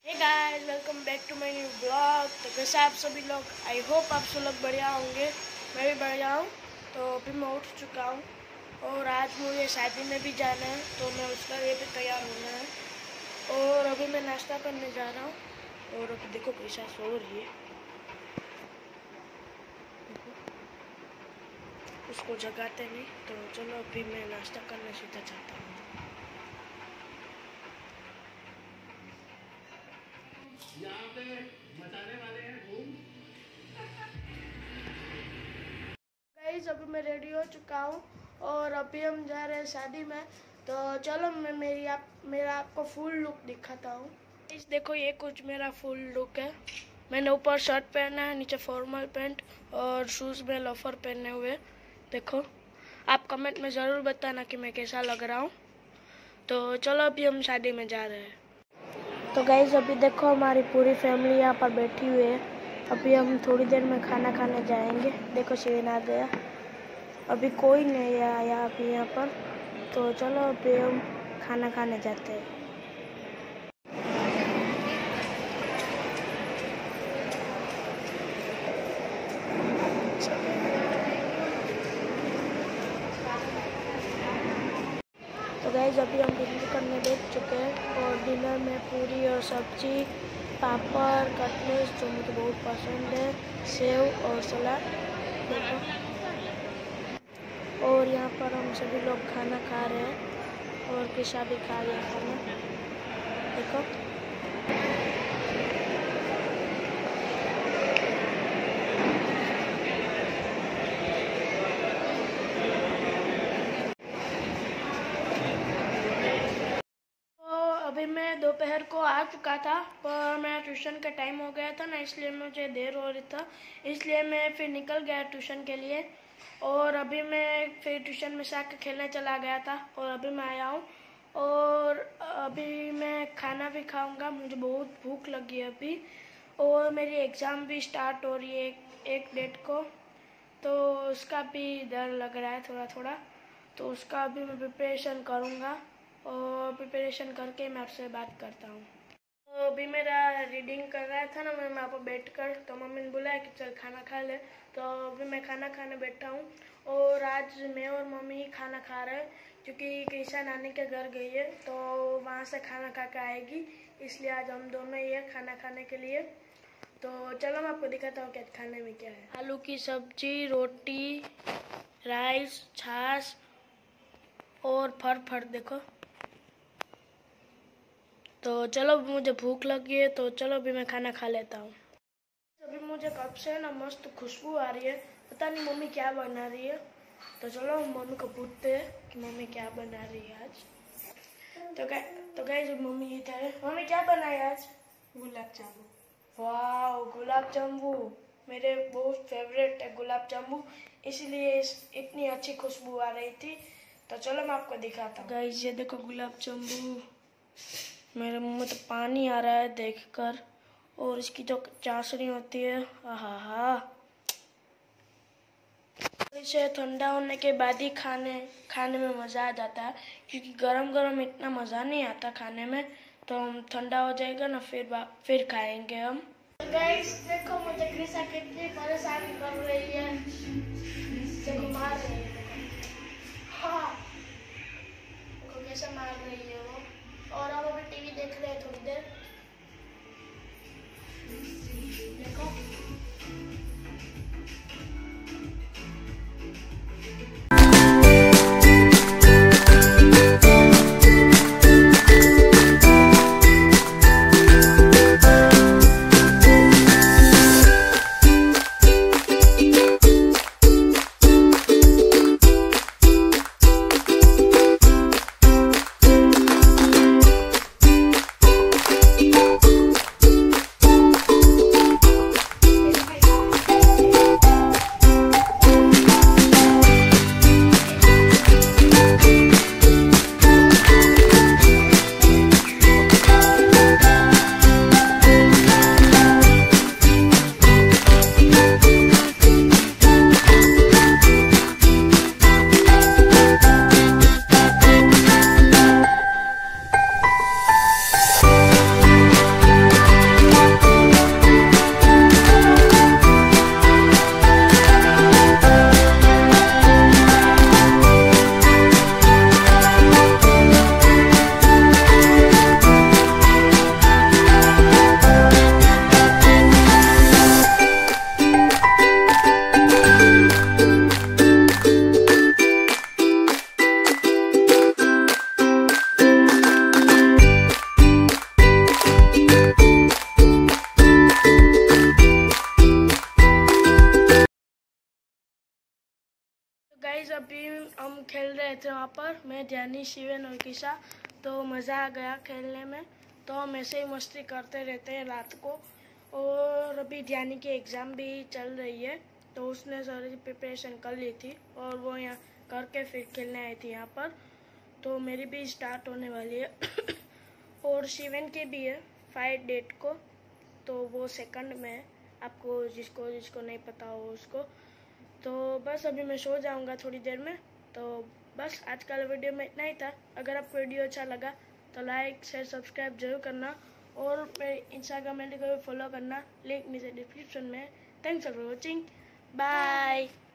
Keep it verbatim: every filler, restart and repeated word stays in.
Hey guys, welcome back to my new blog. तो कैसे आप सभी लोग? आई होप आप सब लोग बढ़िया होंगे। मैं भी बढ़िया हूँ। तो अभी मैं उठ चुका हूँ और आज मुझे शादी में भी जाना है, तो मैं उसका लिए भी तैयार होना है। और अभी मैं नाश्ता करने जा रहा हूँ और अभी देखो कैसा सो रही है, उसको जगाते नहीं। तो चलो अभी मैं नाश्ता करने सीधा जाता हूँ। यहाँ पे मचाने वाले हैं धूम। गाइस, अभी मैं रेडी हो चुका हूँ और अभी हम जा रहे हैं शादी में। तो चलो मैं मेरी आप मेरा आपको फुल लुक दिखाता हूँ। इस देखो, ये कुछ मेरा फुल लुक है। मैंने ऊपर शर्ट पहना है, नीचे फॉर्मल पैंट और शूज़ में लोफर पहने हुए। देखो, आप कमेंट में ज़रूर बताना कि मैं कैसा लग रहा हूँ। तो चलो अभी हम शादी में जा रहे हैं। तो गाइस, अभी देखो हमारी पूरी फैमिली यहाँ पर बैठी हुई है। अभी हम थोड़ी देर में खाना खाने जाएंगे। देखो शिविन आ गया, अभी कोई नहीं आया अभी यहाँ पर। तो चलो अभी हम खाना खाने जाते हैं। तो गाइस, अभी हम डिनर करने बैठ चुके हैं और डिनर में पूरी और सब्जी, पापड़, कटलेट जो मुझे बहुत पसंद है, सेव और सलाद। देखो, और यहाँ पर हम सभी लोग खाना खा रहे हैं और किशा भी खा लिया खाना। देखो, अभी मैं दोपहर को आ चुका था, पर मेरा ट्यूशन का टाइम हो गया था ना, इसलिए मुझे देर हो रही था। इसलिए मैं फिर निकल गया ट्यूशन के लिए और अभी मैं फिर ट्यूशन में से आकर खेलने चला गया था और अभी मैं आया हूँ और अभी मैं खाना भी खाऊंगा। मुझे बहुत भूख लगी है अभी और मेरी एग्ज़ाम भी स्टार्ट हो रही है एक, एक डेट को, तो उसका भी डर लग रहा है थोड़ा थोड़ा। तो उसका भी मैं प्रिपरेशन करूँगा और प्रिपरेशन करके मैं आपसे बात करता हूँ। तो अभी मेरा रीडिंग कर रहा था ना मैं वहाँ पर बैठ कर, तो मम्मी ने बुलाया कि चल खाना खा ले। तो अभी मैं खाना खाने बैठा हूँ और आज मैं और मम्मी ही खाना खा रहे हैं, क्योंकि कृषा नानी के घर गई है तो वहाँ से खाना खा के आएगी, इसलिए आज हम दोनों ही है खाना खाने के लिए। तो चलो मैं आपको दिखाता हूँ कि आज खाने में क्या है। आलू की सब्जी, रोटी, राइस, छाछ और फर फर देखो। तो चलो, मुझे भूख लगी है तो चलो अभी मैं खाना खा लेता हूँ। अभी मुझे कब से ना मस्त खुशबू आ रही है, पता नहीं मम्मी क्या बना रही है। तो चलो हम मम्मी को पूछते हैं कि मम्मी क्या बना रही है आज। तो कै तो गाइस, मम्मी इधर है। मम्मी क्या बनाया आज? गुलाब जामुन। वाह, गुलाब जामुन मेरे बहुत फेवरेट है गुलाब जामुन, इसलिए इस, इतनी अच्छी खुशबू आ रही थी। तो चलो मैं आपको दिखाता हूँ। गाइस, ये देखो गुलाब जामुन, मेरे मुंह में तो पानी आ रहा है देखकर। और इसकी जो चाशनी होती है, आहा हा, इसे ठंडा होने के बाद ही खाने खाने में मज़ा आ जाता है, क्योंकि गरम गरम इतना मज़ा नहीं आता खाने में। तो हम ठंडा हो जाएगा ना फिर फिर खाएंगे हम। गाइस देखो, मुझे कृषा कितनी परेशान कर रही है, देखो मार रही है। हाँ, देखो कैसे मार रही है वो। और अब अभी टीवी देख रहे हैं थोड़ी देर। देखो, गाइस अभी हम खेल रहे थे वहाँ पर, मैं ध्यानी शिवेन और किशा। तो मज़ा आ गया खेलने में। तो हम ऐसे ही मस्ती करते रहते हैं रात को। और अभी ध्यानी की एग्ज़ाम भी चल रही है, तो उसने सारी प्रिपरेशन कर ली थी और वो यहाँ करके फिर खेलने आई थी यहाँ पर। तो मेरी भी स्टार्ट होने वाली है और शिवेन की भी है फाइव डेट को, तो वो सेकंड में है। आपको जिसको जिसको नहीं पता हो उसको। तो बस अभी मैं सो जाऊंगा थोड़ी देर में। तो बस आज का वीडियो में इतना ही था। अगर आपको वीडियो अच्छा लगा तो लाइक शेयर सब्सक्राइब जरूर करना और मेरे इंस्टाग्राम हैंडल को फॉलो करना, लिंक नीचे डिस्क्रिप्शन में। Thanks for watching, bye.